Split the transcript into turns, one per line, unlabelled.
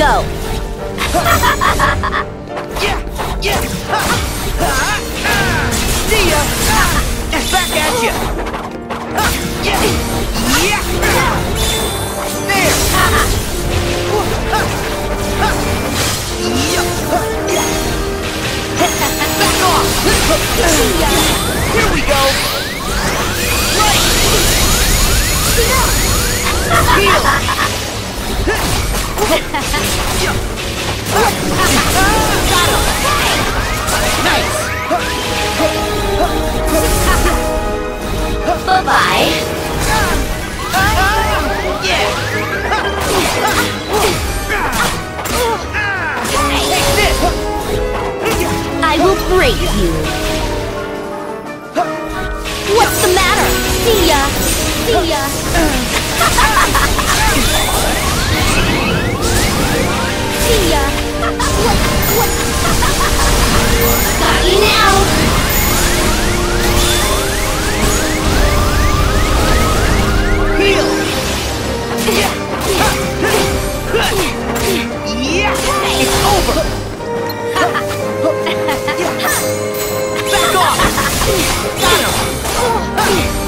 go!
See ya! Back at ya! There! Back off! Here we go! Right! Heal! Nice!
Bye-bye!
Yeah! Take this!
I will break you! What's the matter? See ya! See ya! See ya! What? Got you now!
Heal! Yeah! It's over! Back off! Got him!